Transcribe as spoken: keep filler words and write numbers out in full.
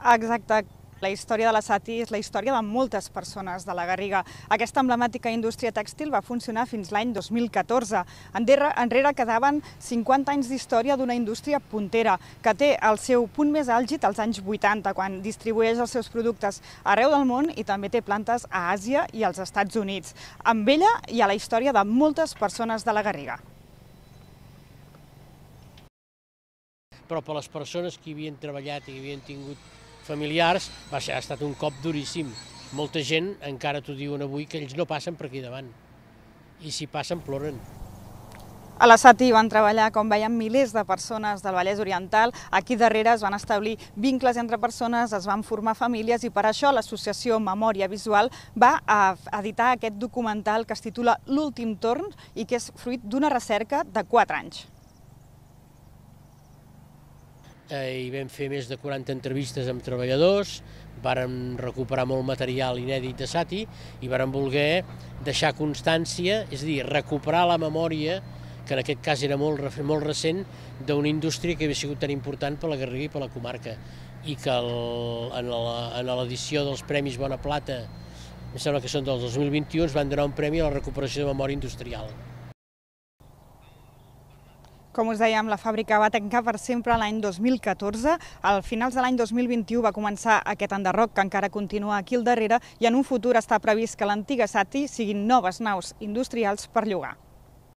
Exacte. La història de la Sati és la història de moltes persones de la Garriga. Aquesta emblemàtica indústria tèxtil va funcionar fins l'any dos mil catorze. Enrere, enrere quedaven cinquanta anys d'història d'una indústria puntera, que té el seu punt més àlgid als anys vuitanta, quan distribueix els seus productes arreu del món i també té plantes a Àsia i als Estats Units. Amb ella hi ha la història de moltes persones de la Garriga. Però per les persones que hi havien treballat i que havien tingut familiars, va ser, ha estat un cop duríssim. Molta gent encara t'ho diuen avui que ells no passen per aquí davant. I si passen, ploren. A la Sati van treballar, com veiem, milers de persones del Vallès Oriental. Aquí darrere es van establir vincles entre persones, es van formar famílies i per això l'associació Memòria Visual va editar aquest documental que es titula L'últim torn i que és fruit d'una recerca de quatre anys. Hi vam fer més de quaranta entrevistes amb treballadors, vàrem recuperar molt material inèdit de Sati i vàrem voler deixar constància, és a dir, recuperar la memòria, que en aquest cas era molt, molt recent, d'una indústria que havia sigut tan important per la Garriga i per la comarca i que el, en l'edició dels Premis Bona Plata, em sembla que són del dos mil vint-i-u, ens van donar un premi a la recuperació de memòria industrial. Com us dèiem, la fàbrica va tancar per sempre l'any dos mil catorze. Al finals de l'any dos mil vint-i-u va començar aquest enderroc que encara continua aquí al darrere i en un futur està previst que l'antiga Sati siguin noves naus industrials per llogar.